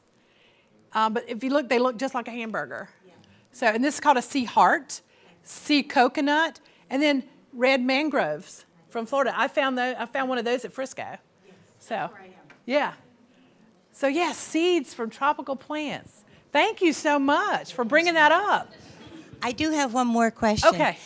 But if you look, they look just like a hamburger. Yeah. So, and this is called a sea heart, sea coconut, and then red mangroves from Florida. I found one of those at Frisco. Yes. So, yeah. So, yeah, seeds from tropical plants. Thank you so much for bringing that up. I do have one more question. Okay.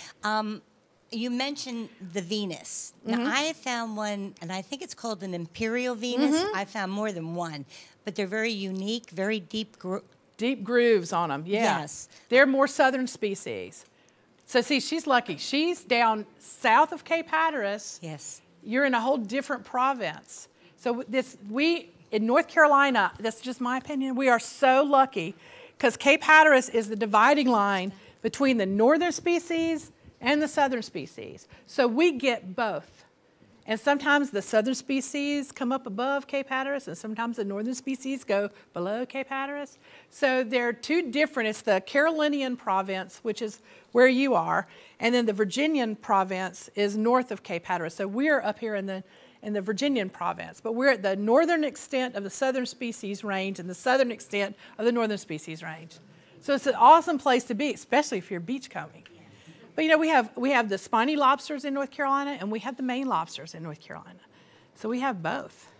You mentioned the Venus. Now, I have found one, and I think it's called an imperial Venus. I found more than one, but they're very unique, very deep grooves on them, yeah. Yes. They're more southern species. So, see, she's lucky. She's down south of Cape Hatteras. Yes. You're in a whole different province. So, in North Carolina, that's just my opinion, we are so lucky because Cape Hatteras is the dividing line between the northern species and the southern species. So we get both. And sometimes the southern species come up above Cape Hatteras, and sometimes the northern species go below Cape Hatteras. So they're 2 different. It's the Carolinian province, which is where you are, and then the Virginian province is north of Cape Hatteras. So we're up here in the Virginian province, but we're at the northern extent of the southern species range and the southern extent of the northern species range. So it's an awesome place to be, especially if you're beachcombing. But you know, we have the spiny lobsters in North Carolina, and we have the Maine lobsters in North Carolina. So we have both.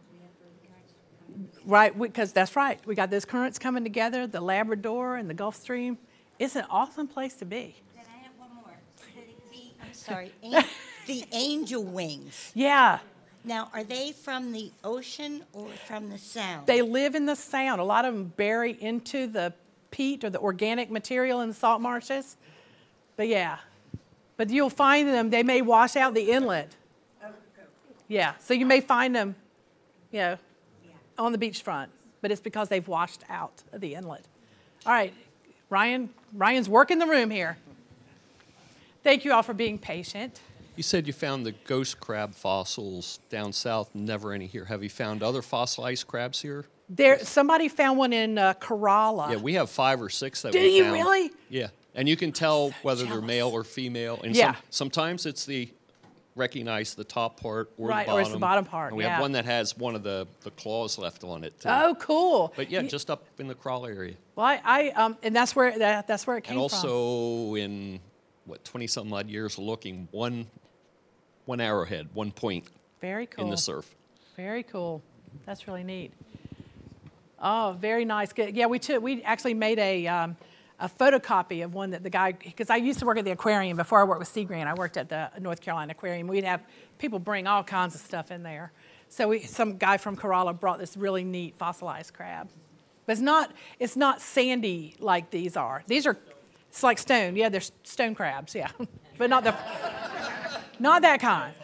Right, because that's right. We got those currents coming together, the Labrador and the Gulf Stream. It's an awesome place to be. Then I have one more. I'm sorry, the angel wings. Yeah. Now, are they from the ocean or from the sound? They live in the sound. A lot of them bury into the peat or the organic material in the salt marshes. But yeah, but you'll find them, they may wash out the inlet. Yeah, so you may find them, you know, on the beachfront, but it's because they've washed out of the inlet. All right, Ryan's working the room here. Thank you all for being patient. You said you found the ghost crab fossils down south, never any here. Have you found other fossilized crabs here? Somebody found one in Kerala. Yeah, we have 5 or 6 that we found. Do you really? Yeah, and you can tell whether they're male or female. And sometimes it's recognize the top part or the bottom. Or it's the bottom part, and we have one that has one of the claws left on it, too. Oh, cool. But yeah, just up in the crawl area. Well, and that's where it came from. And also in, 20-some odd years looking, one arrowhead, 1 point. Very cool. In the surf. Very cool. That's really neat. Oh, very nice. Good. Yeah, we actually made a photocopy of one that the guy, because I used to work at the aquarium before I worked with Sea Grant. I worked at the North Carolina Aquarium. We'd have people bring all kinds of stuff in there. So some guy from Kerala brought this really neat fossilized crab. But it's not sandy like these are. It's like stone. Yeah, they're stone crabs, yeah. But not that kind.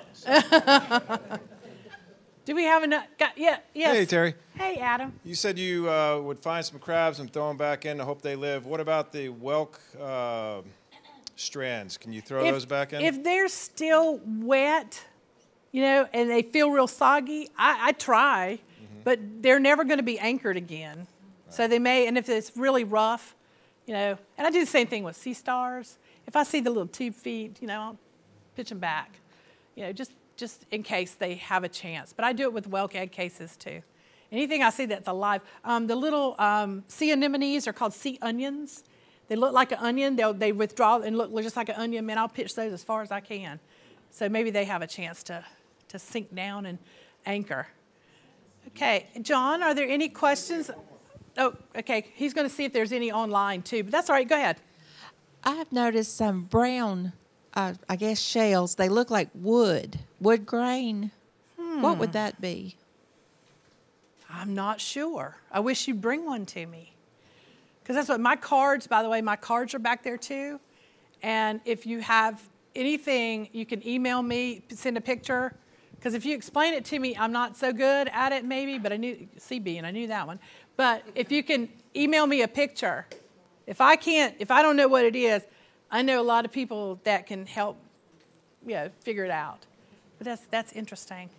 Do we have enough? Yes. Hey, Terry. Hey, Adam. You said you would find some crabs and throw them back in. I hope they live. What about the whelk strands? Can you throw those back in? If they're still wet, you know, and they feel real soggy, I try, but they're never going to be anchored again. Right. So they may, and if it's really rough, you know, and I do the same thing with sea stars. If I see the little tube feet, you know, I'll pitch them back, you know, just in case they have a chance. But I do it with whelk egg cases too. Anything I see that's alive. The little sea anemones are called sea onions. They look like an onion. They withdraw and look just like an onion. Man, I'll pitch those as far as I can. So maybe they have a chance to sink down and anchor. Okay, John, are there any questions? Oh, okay. He's going to see if there's any online too, but that's all right. Go ahead. I have noticed some brown, I guess, shells. They look like wood grain. What would that be? I'm not sure. I wish you'd bring one to me. Because that's what my cards, by the way, my cards are back there too. And if you have anything, you can email me, send a picture. Because if you explain it to me, I'm not so good at it maybe, but I knew CB and I knew that one. But if you can email me a picture, if I don't know what it is, I know a lot of people that can help, you know, figure it out. But that's interesting.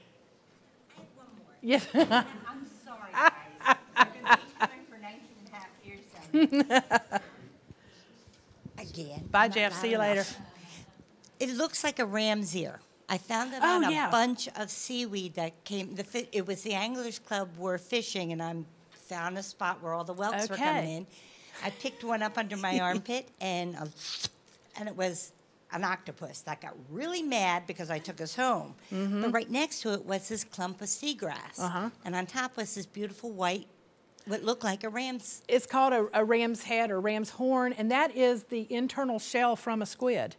I have one more. Yes. I'm sorry, guys. I've been beachcombing for 19 and a half years. Again. Bye, Jeff. See you later. It looks like a ram's ear. I found it on yeah. a bunch of seaweed that came. It was the Anglers Club were fishing, and I found a spot where all the whelks were coming in. I picked one up under my armpit, and it was an octopus that got really mad because I took us home. But right next to it was this clump of seagrass, and on top was this beautiful white, what looked like a ram's. It's called a ram's head or ram's horn, and that is the internal shell from a squid.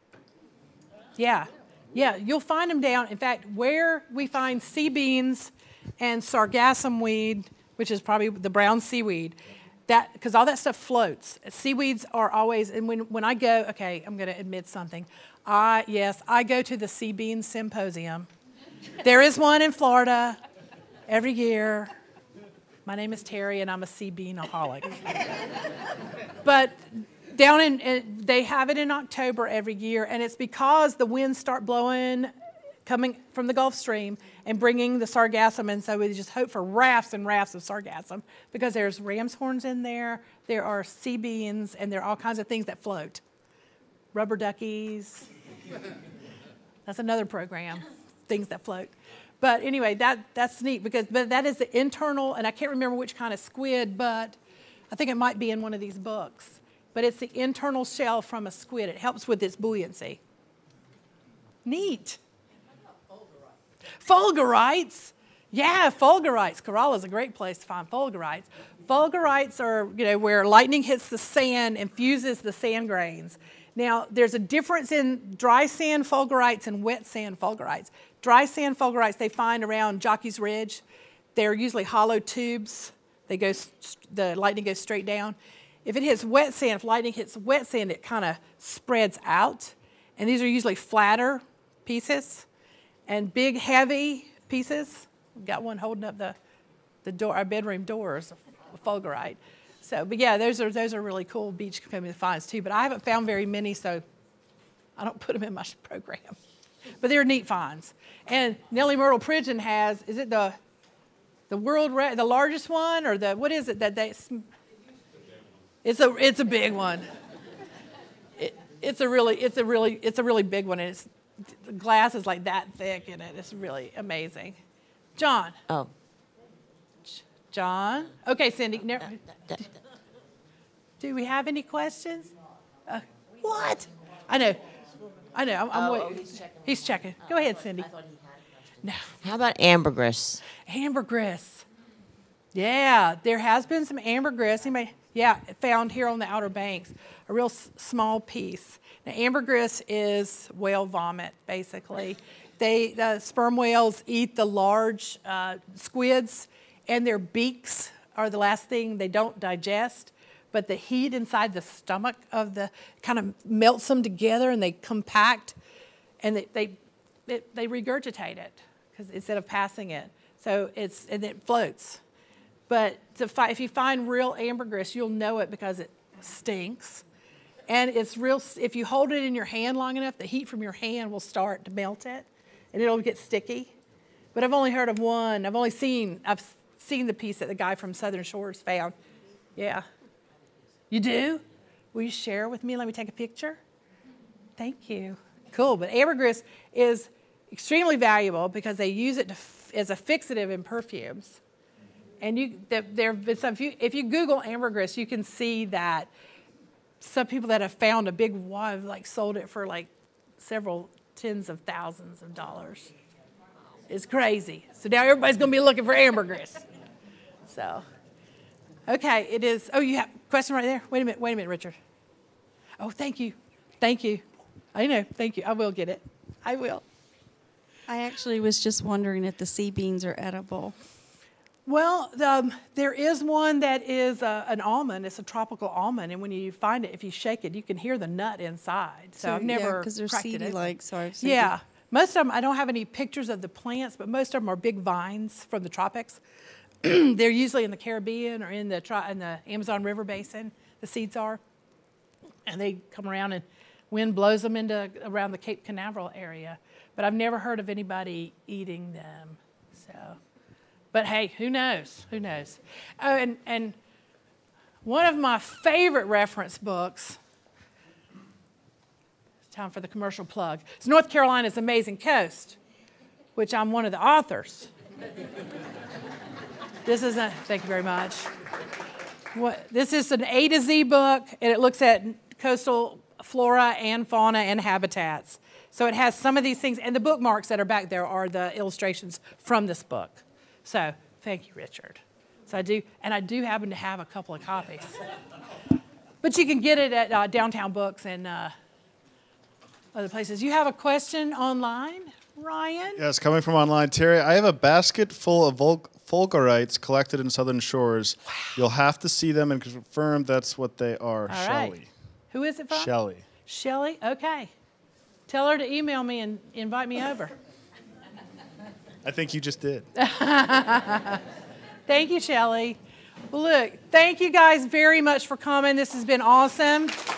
Yeah. Yeah, you'll find them down. In fact, where we find sea beans and sargassum weed, which is probably the brown seaweed, because all that stuff floats. Seaweeds are always, and when I go, okay, I'm going to admit something. Yes, I go to the Sea Bean Symposium. There is one in Florida every year. My name is Terri, and I'm a sea beanaholic. But they have it in October every year, and it's because the winds start blowing, coming from the Gulf Stream and bringing the sargassum, and so we just hope for rafts and rafts of sargassum because there's ram's horns in there, there are sea beans, and there are all kinds of things that float. Rubber duckies. That's another program, things that float. But anyway, that's neat but that is the internal, and I can't remember which kind of squid, but I think it might be in one of these books. But it's the internal shell from a squid. It helps with its buoyancy. Neat. Fulgurites. Yeah, fulgurites. Corolla is a great place to find fulgurites. Fulgurites are, you know, where lightning hits the sand and fuses the sand grains. Now, there's a difference in dry sand fulgurites and wet sand fulgurites. Dry sand fulgurites they find around Jockey's Ridge. They're usually hollow tubes. The lightning goes straight down. If it hits wet sand, if lightning hits wet sand, it kind of spreads out. And these are usually flatter pieces and big, heavy pieces. We've got one holding up the door, our bedroom doors, a fulgurite. So, but yeah, those are really cool beachcombing finds too. But I haven't found very many, so I don't put them in my program. But they're neat finds. And Nellie Myrtle Pridgeon has, is it the largest one, or what is it that they? It's a big one. It's a really big one, and the glass is like that thick in it. It's really amazing. John. Oh. John. Okay, Cindy. Do we have any questions? What? I know. I'm waiting. He's checking. Go ahead, Cindy. No. How about ambergris? Ambergris. Yeah, there has been some ambergris. Found here on the Outer Banks, a real small piece. Now, ambergris is whale vomit, basically. The sperm whales eat the large squids, and their beaks are the last thing they don't digest. But the heat inside the stomach kind of melts them together, and they compact, and they regurgitate it instead of passing it. So and it floats. But if you find real ambergris, you'll know it because it stinks. And it's real. If you hold it in your hand long enough, the heat from your hand will start to melt it. and it'll get sticky. But I've only heard of one. I've seen the piece that the guy from Southern Shores found. Yeah. You do? Will you share with me? Let me take a picture. Thank you. Cool. But ambergris is extremely valuable because they use it as a fixative in perfumes. And if you Google ambergris, you can see that some people that have found a big wad have like sold it for like several tens of thousands of dollars. It's crazy. So now everybody's going to be looking for ambergris. So, okay, it is. Oh, you have a question right there? Wait a minute, Richard. Oh, thank you. Thank you. I know. Thank you. I will get it. I will. I actually was just wondering if the sea beans are edible. Well, there is one that is an almond. It's a tropical almond, and when you find it, if you shake it, you can hear the nut inside. So I've never because they're cracked seedy it. like, so I've seen Yeah. Most of them, I don't have any pictures of the plants, but most of them are big vines from the tropics. They're usually in the Caribbean or in the Amazon River Basin, the seeds are. And they come around and wind blows them around the Cape Canaveral area. But I've never heard of anybody eating them. So, but hey, who knows? Who knows? Oh, and one of my favorite reference books, time for the commercial plug. It's North Carolina's Amazing Coast, which I'm one of the authors. Thank you very much. This is an A to Z book, and it looks at coastal flora and fauna and habitats. So it has some of these things, and the bookmarks that are back there are the illustrations from this book. So thank you, Richard. So I do happen to have a couple of copies. But you can get it at Downtown Books and other places. You have a question online, Ryan? Yes, coming from online. Terri, I have a basket full of fulgurites collected in Southern Shores. Wow. You'll have to see them and confirm that's what they are. All Shelley. Right. Who is it from? Shelley. Shelley? Okay. Tell her to email me and invite me over. I think you just did. Thank you, Shelley. Well, look, thank you guys very much for coming. This has been awesome.